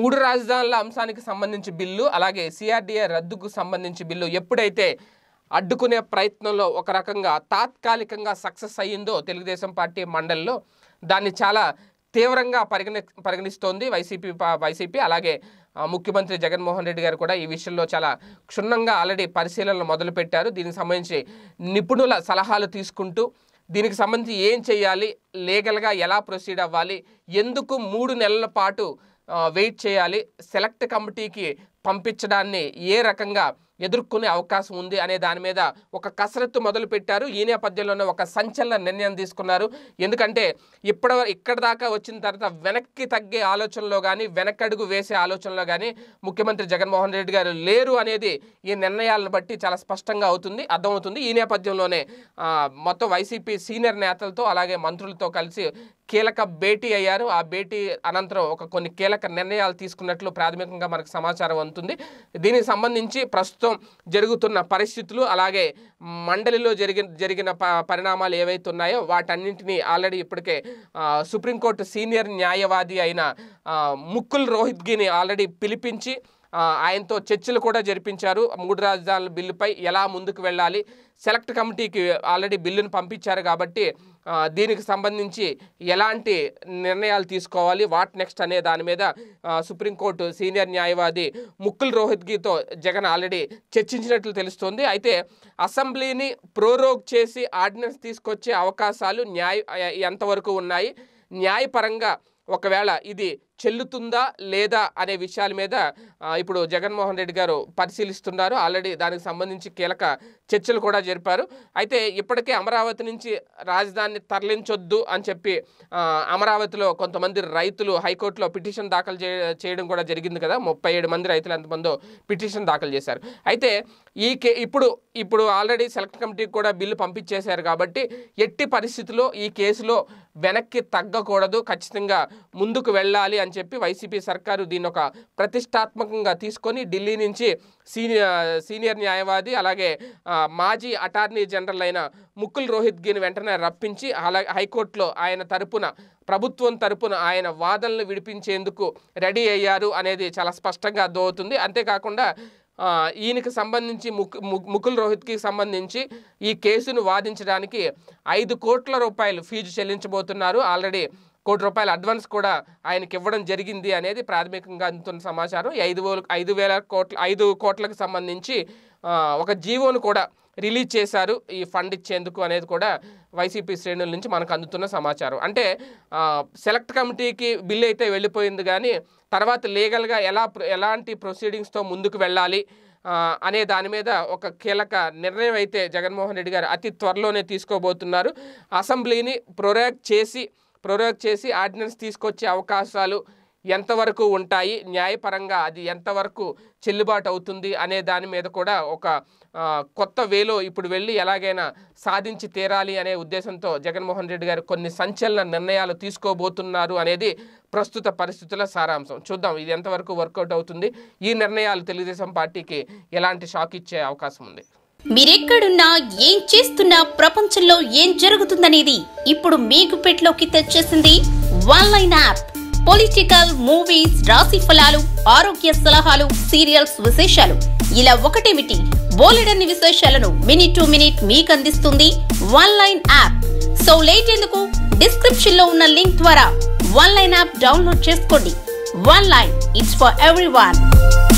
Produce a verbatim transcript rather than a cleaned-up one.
మూడు రాజధానుల అంశానికి సంబంధించి బిల్లు అలాగే సిఆర్డీఏ రద్దుకు సంబంధించి బిల్లు ఎప్పుడైతే అడ్డుకునే ప్రయత్నంలో ఒక రకంగా తాత్కాలికంగా సక్సెస్ అయ్యిందో తెలుగుదేశం పార్టీ మండలిలో దాన్ని చాలా తీవ్రంగా పరిగణి పరిగణిస్తోంది వైసీపీ వైసీపీ అలాగే ముఖ్యమంత్రి జగన్మోహన్ రెడ్డి గారు కూడా ఈ విషయంలో చాలా క్షుణ్ణంగా ఆల్రెడీ పరిశీలనలు మొదలుపెట్టారు. దీనికి సంబంధించి నిపుణుల సలహాలు తీసుకుంటూ దీనికి సంబంధించి ఏం చేయాలి, లీగల్గా ఎలా ప్రొసీడ్ అవ్వాలి, ఎందుకు మూడు నెలల పాటు వెయిట్ చేయాలి, సెలెక్ట్ కమిటీకి పంపించడాన్ని ఏ రకంగా ఎదుర్కొనే అవకాశం ఉంది అనే దాని మీద ఒక కసరత్తు మొదలు పెట్టారు. ఈ నేపథ్యంలోనే ఒక సంచలన నిర్ణయం తీసుకున్నారు. ఎందుకంటే ఇప్పటి ఇక్కడ దాకా వచ్చిన తర్వాత వెనక్కి తగ్గే ఆలోచనలో కానీ వెనకడుగు వేసే ఆలోచనలో కానీ ముఖ్యమంత్రి జగన్మోహన్ రెడ్డి గారు లేరు అనేది ఈ నిర్ణయాలను బట్టి చాలా స్పష్టంగా అవుతుంది అర్థమవుతుంది. ఈ నేపథ్యంలోనే మొత్తం వైసీపీ సీనియర్ నేతలతో అలాగే మంత్రులతో కలిసి కీలక భేటీ అయ్యారు. ఆ భేటీ అనంతరం ఒక కొన్ని కీలక నిర్ణయాలు తీసుకున్నట్లు ప్రాథమికంగా మనకు సమాచారం అందుతుంది. దీనికి సంబంధించి ప్రస్తుతం జరుగుతున్న పరిస్థితులు అలాగే మండలిలో జరిగిన జరిగిన పరిణామాలు ఏవైతే ఉన్నాయో వాటన్నింటినీ ఆల్రెడీ ఇప్పటికే సుప్రీంకోర్టు సీనియర్ న్యాయవాది అయిన ముకుల్ రోహత్గిని ఆల్రెడీ పిలిపించి ఆయనతో చర్చలు కూడా జరిపించారు. మూడు రాజధానుల బిల్లుపై ఎలా ముందుకు వెళ్ళాలి, సెలెక్ట్ కమిటీకి ఆల్రెడీ బిల్లును పంపించారు కాబట్టి దీనికి సంబంధించి ఎలాంటి నిర్ణయాలు తీసుకోవాలి, వాట్ నెక్స్ట్ అనే దాని మీద సుప్రీంకోర్టు సీనియర్ న్యాయవాది ముకుల్ రోహత్గితో జగన్ ఆల్రెడీ చర్చించినట్లు తెలుస్తోంది. అయితే అసెంబ్లీని ప్రోరోగ్ చేసి ఆర్డినెన్స్ తీసుకొచ్చే అవకాశాలు న్యాయ ఎంతవరకు ఉన్నాయి, న్యాయపరంగా ఒకవేళ ఇది చెల్లుతుందా లేదా అనే విషయాల మీద ఇప్పుడు జగన్మోహన్ రెడ్డి గారు పరిశీలిస్తున్నారు. ఆల్రెడీ దానికి సంబంధించి కీలక చర్చలు కూడా జరిపారు. అయితే ఇప్పటికే అమరావతి నుంచి రాజధానిని తరలించొద్దు అని చెప్పి అమరావతిలో కొంతమంది రైతులు హైకోర్టులో పిటిషన్ దాఖలు చేయడం కూడా జరిగింది కదా. ముప్పై ఏడు మంది రైతులు ఎంతమందో పిటిషన్ దాఖలు చేశారు. అయితే ఈ కే ఇప్పుడు ఇప్పుడు ఆల్రెడీ సెలెక్ట్ కమిటీకి కూడా బిల్లు పంపించేశారు కాబట్టి ఎట్టి పరిస్థితుల్లో ఈ కేసులో వెనక్కి తగ్గకూడదు, ఖచ్చితంగా ముందుకు వెళ్ళాలి అని చెప్పి వైసీపీ సర్కారు దీన్ని ఒక ప్రతిష్టాత్మకంగా తీసుకొని ఢిల్లీ నుంచి సీనియర్ సీనియర్ న్యాయవాది అలాగే మాజీ అటార్నీ జనరల్ అయిన ముకుల్ రోహత్గిని వెంటనే రప్పించి అలాగే హైకోర్టులో ఆయన తరపున ప్రభుత్వం తరపున ఆయన వాదనలు విడిపించేందుకు రెడీ అయ్యారు అనేది చాలా స్పష్టంగా అర్థమవుతుంది. అంతేకాకుండా ఈయనకి సంబంధించి ముకు ముకుల్ రోహత్కి సంబంధించి ఈ కేసును వాదించడానికి ఐదు కోట్ల రూపాయలు ఫీజు చెల్లించబోతున్నారు. ఆల్రెడీ కోటి రూపాయల అడ్వాన్స్ కూడా ఆయనకి ఇవ్వడం జరిగింది అనేది ప్రాథమికంగా అందుతున్న సమాచారం. ఐదు వేల ఐదు వేల కోట్ల ఐదు కోట్లకు సంబంధించి ఒక జీవోను కూడా రిలీజ్ చేశారు ఈ ఫండ్ ఇచ్చేందుకు అనేది కూడా వైసీపీ శ్రేణుల నుంచి మనకు అందుతున్న సమాచారం. అంటే సెలెక్ట్ కమిటీకి బిల్ అయితే వెళ్ళిపోయింది కానీ తర్వాత లీగల్గా ఎలా ఎలాంటి ప్రొసీడింగ్స్తో ముందుకు వెళ్ళాలి అనే దాని మీద ఒక కీలక నిర్ణయం అయితే జగన్మోహన్ రెడ్డి గారు అతి త్వరలోనే తీసుకోబోతున్నారు. అసెంబ్లీని ప్రొరాగ్ చేసి ప్రొరాగ్ చేసి ఆర్డినెన్స్ తీసుకొచ్చే అవకాశాలు ఎంతవరకు ఉంటాయి, న్యాయపరంగా అది ఎంతవరకు చెల్లుబాటు అవుతుంది అనే దాని మీద కూడా ఒక కొత్త వేలో ఇప్పుడు వెళ్ళి ఎలాగైనా సాధించి తీరాలి అనే ఉద్దేశంతో జగన్మోహన్ రెడ్డి గారు కొన్ని సంచలన నిర్ణయాలు తీసుకోబోతున్నారు అనేది ప్రస్తుత పరిస్థితుల సారాంశం. చూద్దాం ఇది ఎంతవరకు వర్కౌట్ అవుతుంది, ఈ నిర్ణయాలు తెలుగుదేశం పార్టీకి ఎలాంటి షాక్ ఇచ్చే అవకాశం ఉంది. మీరెక్కడున్నా ఏం చేస్తున్నా ప్రపంచంలో ఏం జరుగుతుందనేది ఇప్పుడు మీ గుప్పెట్లోకి తెచ్చేసింది one line app. Political, movies, రాశి ఫలాలు, ఆరోగ్య సలహాలు, సీరియల్స్ విశేషాలు ఇలా ఒకటేమిటి బోలెడన్ని విశేషాలను మినిట్ టు మినిట్ మీకు అందిస్తుంది one line app. So late ఎందుకు, డిస్క్రిప్షన్ లో ఉన్న లింక్ ద్వారా వన్ లైన్ యాప్ డౌన్లోడ్ చేసుకోండి. One line, it's for everyone.